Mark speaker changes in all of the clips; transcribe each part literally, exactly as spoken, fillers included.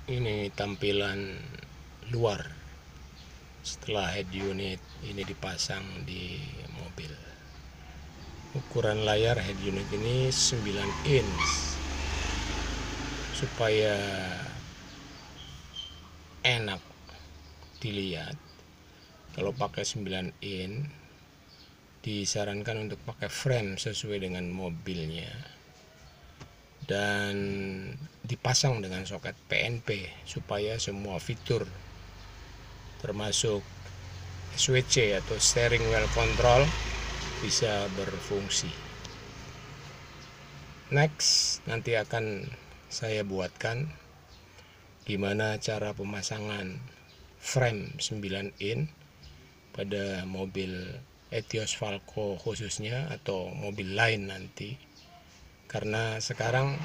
Speaker 1: Ini tampilan luar setelah head unit ini dipasang di mobil. Ukuran layar head unit ini sembilan inch, supaya enak dilihat. Kalau pakai sembilan inch disarankan untuk pakai frame sesuai dengan mobilnya dan dipasang dengan soket P N P supaya semua fitur termasuk S W C atau steering wheel control bisa berfungsi. Next, nanti akan saya buatkan gimana cara pemasangan frame sembilan inch pada mobil Etios Falco khususnya, atau mobil lain nanti, karena sekarang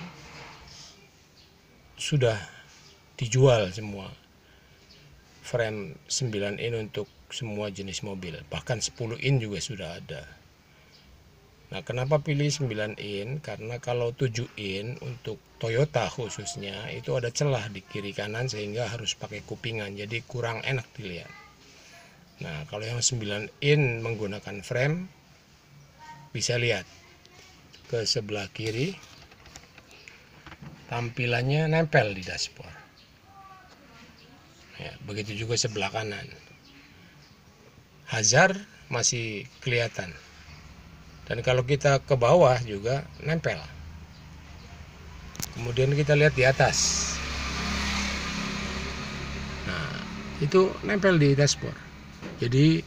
Speaker 1: sudah dijual semua frame sembilan inch untuk semua jenis mobil, bahkan sepuluh inch juga sudah ada. Nah, kenapa pilih sembilan inch? Karena kalau tujuh inch untuk Toyota khususnya itu ada celah di kiri kanan sehingga harus pakai kupingan, jadi kurang enak dilihat. Nah, kalau yang sembilan inch menggunakan frame, bisa lihat ke sebelah kiri tampilannya nempel di dashboard. Ya, begitu juga sebelah kanan. Hazard masih kelihatan. Dan kalau kita ke bawah juga nempel. Kemudian kita lihat di atas. Nah, itu nempel di dashboard. Jadi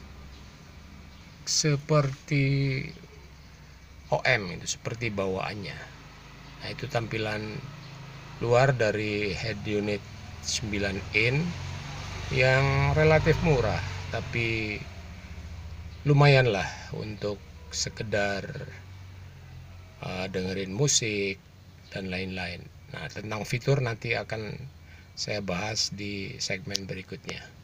Speaker 1: seperti O M, itu seperti bawaannya. Nah, itu tampilan luar dari head unit sembilan inch yang relatif murah, tapi lumayan lah untuk sekedar uh, dengerin musik dan lain-lain. Nah, tentang fitur nanti akan saya bahas di segmen berikutnya.